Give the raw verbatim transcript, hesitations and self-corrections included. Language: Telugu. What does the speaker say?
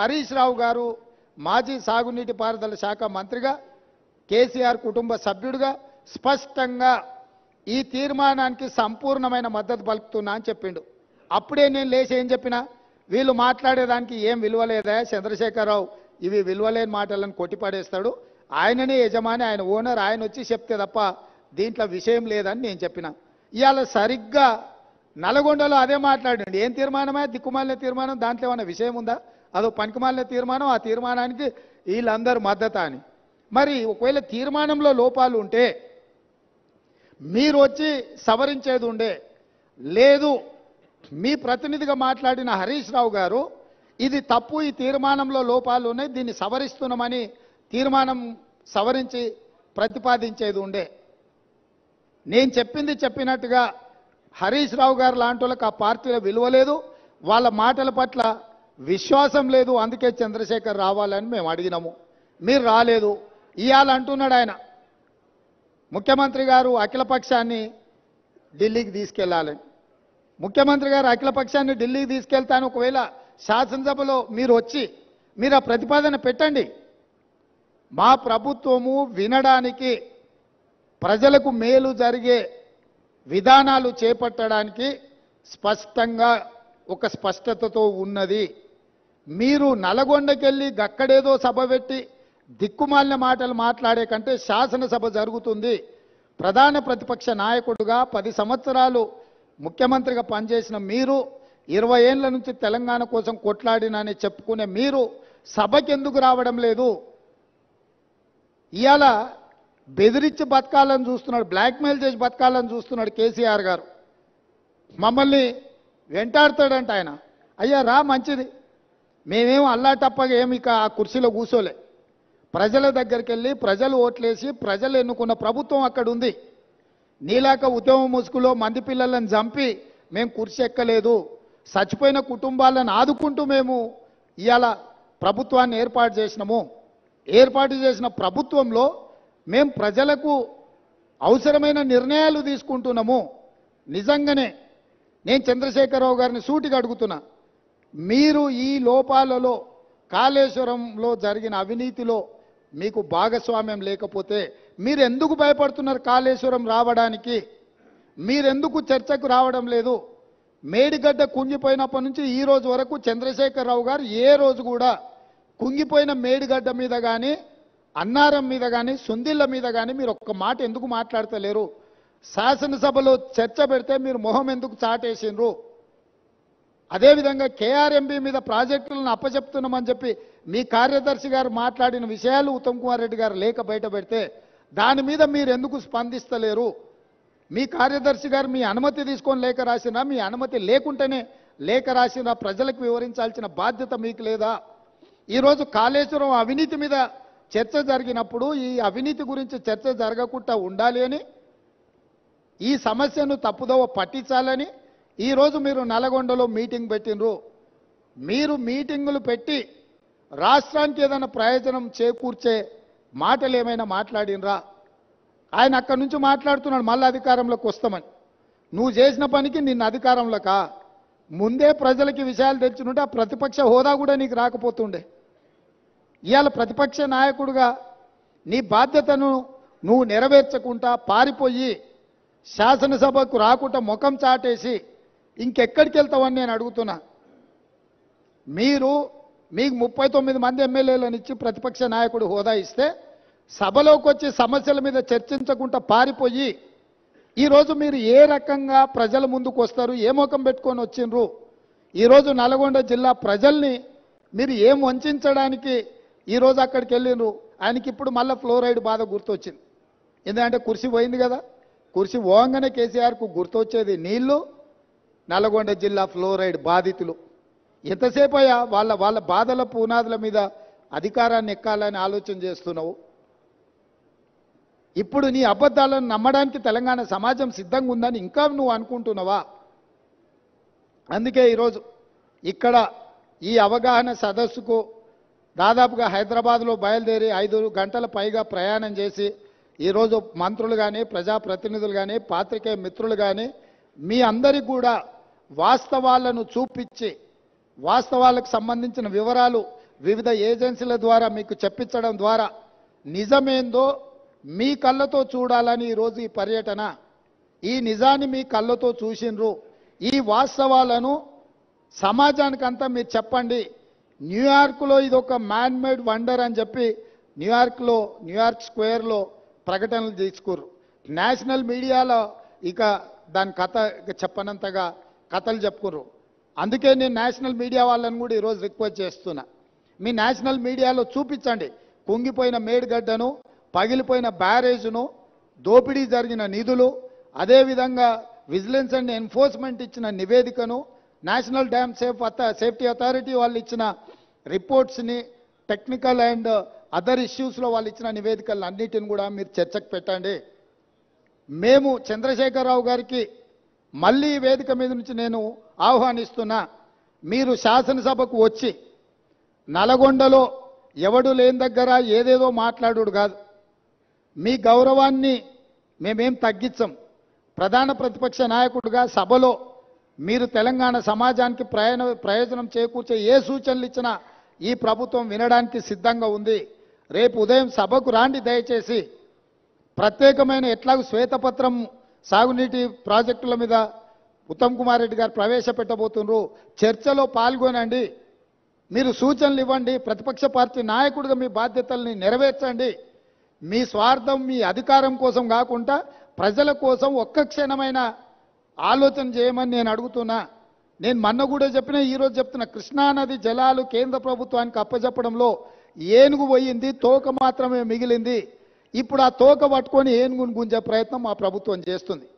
హరీష్ రావు గారు మాజీ సాగునీటి పారుదల శాఖ మంత్రిగా కేసీఆర్ కుటుంబ సభ్యుడిగా స్పష్టంగా ఈ తీర్మానానికి సంపూర్ణమైన మద్దతు పలుకుతున్నా అని చెప్పిండు. అప్పుడే నేను లేచి ఏం చెప్పినా, వీళ్ళు మాట్లాడేదానికి ఏం విలువలేదా చంద్రశేఖరరావు, ఇవి విలువలేని మాటలను కొట్టిపడేస్తాడు, ఆయననే యజమాని, ఆయన ఓనర్, ఆయన వచ్చి చెప్తే తప్ప దీంట్లో విషయం లేదని నేను చెప్పిన. ఇవాళ సరిగ్గా నల్గొండలో అదే మాట్లాడండి. ఏం తీర్మానమే, దిక్కుమాలిన తీర్మానం, దాంట్లో ఏమైనా విషయం ఉందా? అదో పనికిమాలిన తీర్మానం, ఆ తీర్మానానికి వీళ్ళందరూ మద్దతు అని. మరి ఒకవేళ తీర్మానంలో లోపాలు ఉంటే మీరు వచ్చి సవరించేది ఉండే, లేదు మీ ప్రతినిధిగా మాట్లాడిన హరీష్ రావు గారు ఇది తప్పు, ఈ తీర్మానంలో లోపాలు ఉన్నాయి, దీన్ని సవరిస్తున్నామని తీర్మానం సవరించి ప్రతిపాదించేది ఉండే. నేను చెప్పింది చెప్పినట్టుగా హరీష్ రావు గారు లాంటి వాళ్ళకి ఆ పార్టీలో విలువ లేదు, వాళ్ళ మాటల పట్ల విశ్వాసం లేదు, అందుకే చంద్రశేఖర్ రావాలని మేము అడిగినాము, మీరు రాలేదు. ఇవాళ అంటున్నాడు ఆయన, ముఖ్యమంత్రి గారు అఖిలపక్షాన్ని ఢిల్లీకి తీసుకెళ్లాలని. ముఖ్యమంత్రి గారు అఖిలపక్షాన్ని ఢిల్లీకి తీసుకెళ్తాను, ఒకవేళ శాసనసభలో మీరు వచ్చి మీరు ఆ ప్రతిపాదన పెట్టండి. మా ప్రభుత్వము వినడానికి, ప్రజలకు మేలు జరిగే విధానాలు చేపట్టడానికి స్పష్టంగా ఒక స్పష్టతతో ఉన్నది. మీరు నల్గొండకెళ్ళి గక్కడేదో సభ పెట్టి దిక్కుమాలిన మాటలు మాట్లాడే కంటే శాసనసభ జరుగుతుంది. ప్రధాన ప్రతిపక్ష నాయకుడిగా పది సంవత్సరాలు ముఖ్యమంత్రిగా పనిచేసిన మీరు, ఇరవై ఏళ్ల నుంచి తెలంగాణ కోసం కొట్లాడినని చెప్పుకునే మీరు సభకి ఎందుకు రావడం లేదు? ఇవాళ బెదిరించి బతకాలని చూస్తున్నాడు, బ్లాక్మెయిల్ చేసి బతకాలని చూస్తున్నాడు కేసీఆర్ గారు. మమ్మల్ని వెంటాడతాడంట ఆయన. అయ్యా రా, మంచిది, మేమేం అల్లాటప్పగా ఏమి ఇక ఆ కుర్చీలో కూర్చోలే. ప్రజల దగ్గరికి వెళ్ళి ప్రజలు ఓట్లేసి ప్రజలు ఎన్నుకున్న ప్రభుత్వం అక్కడ ఉంది. నీలాక ఉద్యమ ముసుగులో మంది పిల్లలను చంపి మేము కుర్చీ ఎక్కలేదు. చచ్చిపోయిన కుటుంబాలను ఆదుకుంటూ మేము ఇవాళ ప్రభుత్వాన్ని ఏర్పాటు చేసినాము. ఏర్పాటు చేసిన ప్రభుత్వంలో మేము ప్రజలకు అవసరమైన నిర్ణయాలు తీసుకుంటున్నాము. నిజంగానే నేను చంద్రశేఖరరావు గారిని సూటిగా అడుగుతున్నా, మీరు ఈ లోపాలలో కాళేశ్వరంలో జరిగిన అవినీతిలో మీకు భాగస్వామ్యం లేకపోతే మీరు ఎందుకు భయపడుతున్నారు కాళేశ్వరం రావడానికి? మీరెందుకు చర్చకు రావడం లేదు? మేడిగడ్డ కుంగిపోయినప్పటి నుంచి ఈ రోజు వరకు చంద్రశేఖరరావు గారు ఏ రోజు కూడా కుంగిపోయిన మేడిగడ్డ మీద కానీ, అన్నారం మీద కానీ, సుందిళ్ళ మీద కానీ మీరు ఒక్క మాట ఎందుకు మాట్లాడతలేరు? శాసనసభలో చర్చ పెడితే మీరు మొహం ఎందుకు చాటేసిండ్రు? అదేవిధంగా కేఆర్ఎంబీ మీద ప్రాజెక్టులను అప్పచెప్తున్నామని చెప్పి మీ కార్యదర్శి గారు మాట్లాడిన విషయాలు ఉత్తమ్ కుమార్ రెడ్డి గారు లేఖ బయట పెడితే దాని మీద మీరు ఎందుకు స్పందిస్తలేరు? మీ కార్యదర్శి గారు మీ అనుమతి తీసుకొని లేఖ రాసినా, మీ అనుమతి లేకుంటేనే లేఖ రాసినా ప్రజలకు వివరించాల్సిన బాధ్యత మీకు లేదా? ఈరోజు కాళేశ్వరం అవినీతి మీద చర్చ జరిగినప్పుడు ఈ అవినీతి గురించి చర్చ జరగకుండా ఉండాలి అని, ఈ సమస్యను తప్పుదోవ పట్టించాలని ఈరోజు మీరు నల్గొండలో మీటింగ్ పెట్టినరు. మీరు మీటింగులు పెట్టి రాష్ట్రానికి ఏదైనా ప్రయోజనం చేకూర్చే మాటలు ఏమైనా మాట్లాడినరా? ఆయన అక్కడి నుంచి మాట్లాడుతున్నాడు మళ్ళీ అధికారంలోకి వస్తామని. నువ్వు చేసిన పనికి నిన్న అధికారంలోకా? ముందే ప్రజలకి విషయాలు తెచ్చినుంటే ఆ ప్రతిపక్ష హోదా కూడా నీకు రాకపోతుండే. ఇవాళ ప్రతిపక్ష నాయకుడిగా నీ బాధ్యతను నువ్వు నెరవేర్చకుండా పారిపోయి శాసనసభకు రాకుండా ముఖం చాటేసి ఇంకెక్కడికి వెళ్తావని నేను అడుగుతున్నా. మీరు మీకు ముప్పై తొమ్మిది మంది ఎమ్మెల్యేలను ఇచ్చి ప్రతిపక్ష నాయకుడు హోదా ఇస్తే సభలోకి వచ్చి సమస్యల మీద చర్చించకుండా పారిపోయి ఈరోజు మీరు ఏ రకంగా ప్రజల ముందుకు వస్తారు? ఏ ముఖం పెట్టుకొని వచ్చిండ్రు? ఈరోజు నల్గొండ జిల్లా ప్రజల్ని మీరు ఏం వంచడానికి ఈరోజు అక్కడికి వెళ్ళిండ్రు? ఆయనకి ఇప్పుడు మళ్ళీ ఫ్లోరైడ్ బాధ గుర్తొచ్చింది. ఎందుకంటే కుర్చీ పోయింది కదా, కుర్చీ పోగానే కేసీఆర్కు గుర్తొచ్చేది నీళ్లు, నల్గొండ జిల్లా ఫ్లోరైడ్ బాధితులు. ఎంతసేపు అయ్యా వాళ్ళ వాళ్ళ బాధల పునాదుల మీద అధికారాన్ని ఎక్కాలని ఆలోచన చేస్తున్నావు? ఇప్పుడు నీ అబద్ధాలను నమ్మడానికి తెలంగాణ సమాజం సిద్ధంగా ఉందని ఇంకా నువ్వు అనుకుంటున్నావా? అందుకే ఈరోజు ఇక్కడ ఈ అవగాహన సదస్సుకు దాదాపుగా హైదరాబాద్లో బయలుదేరి ఐదు గంటల పైగా ప్రయాణం చేసి ఈరోజు మంత్రులు కానీ, ప్రజాప్రతినిధులు కానీ, పాత్రికేయ మిత్రులు కానీ మీ అందరికీ కూడా వాస్తవాలను చూపించి వాస్తవాలకు సంబంధించిన వివరాలు వివిధ ఏజెన్సీల ద్వారా మీకు చెప్పించడం ద్వారా నిజమేందో మీ కళ్ళతో చూడాలని ఈరోజు ఈ పర్యటన. ఈ నిజాన్ని మీ కళ్ళతో చూసిండ్రు. ఈ వాస్తవాలను సమాజానికంతా మీరు చెప్పండి. న్యూయార్క్లో ఇది ఒక మ్యాన్ మేడ్ వండర్ అని చెప్పి న్యూయార్క్లో న్యూయార్క్ స్క్వేర్లో ప్రకటనలు తీసుకుర్రు. నేషనల్ మీడియాలో ఇక దాని కథ ఇక చెప్పనంతగా కథలు చెప్పుకుర్రు. అందుకే నేను నేషనల్ మీడియా వాళ్ళని కూడా ఈరోజు రిక్వెస్ట్ చేస్తున్నా, మీ నేషనల్ మీడియాలో చూపించండి కుంగిపోయిన మేడిగడ్డను, పగిలిపోయిన బ్యారేజ్ను, దోపిడీ జరిగిన నిధులు, అదేవిధంగా విజిలెన్స్ అండ్ ఎన్ఫోర్స్మెంట్ ఇచ్చిన నివేదికను, national dam safe safety authority వాళ్ళు ఇచ్చిన రిపోర్ట్స్ని, టెక్నికల్ అండ్ అదర్ ఇష్యూస్లో వాళ్ళు ఇచ్చిన నివేదికలను అన్నిటిని కూడా మీరు చర్చకు పెట్టండి. మేము చంద్రశేఖరరావు గారికి మళ్ళీ ఈ వేదిక మీద నుంచి నేను ఆహ్వానిస్తున్నా, మీరు శాసనసభకు వచ్చి నల్గొండలో ఎవడు లేని దగ్గర ఏదేదో మాట్లాడుడు కాదు. మీ గౌరవాన్ని మేమేం తగ్గించం. ప్రధాన ప్రతిపక్ష నాయకుడిగా సభలో మీరు తెలంగాణ సమాజానికి ప్రయాణ ప్రయోజనం చేకూర్చే ఏ సూచనలు ఇచ్చినా ఈ ప్రభుత్వం వినడానికి సిద్ధంగా ఉంది. రేపు ఉదయం సభకు రాండి దయచేసి. ప్రత్యేకమైన ఎట్లాగూ శ్వేతపత్రం సాగునీటి ప్రాజెక్టుల మీద ఉత్తమ్ కుమార్ రెడ్డి గారు ప్రవేశపెట్టబోతున్నారు. చర్చలో పాల్గొనండి, మీరు సూచనలు ఇవ్వండి. ప్రతిపక్ష పార్టీ నాయకుడిగా మీ బాధ్యతల్ని నెరవేర్చండి. మీ స్వార్థం, మీ అధికారం కోసం కాకుండా ప్రజల కోసం ఒక్క క్షణమైన ఆలోచన చేయమని నేను అడుగుతున్నా. నేను మొన్న కూడా చెప్పిన, ఈరోజు చెప్తున్నా, కృష్ణానది జలాలు కేంద్ర ప్రభుత్వానికి అప్పచెప్పడంలో ఏనుగు పోయింది, తోక మాత్రమే మిగిలింది. ఇప్పుడు ఆ తోక పట్టుకొని ఏనుగును గుంజే ప్రయత్నం మా ప్రభుత్వం చేస్తుంది.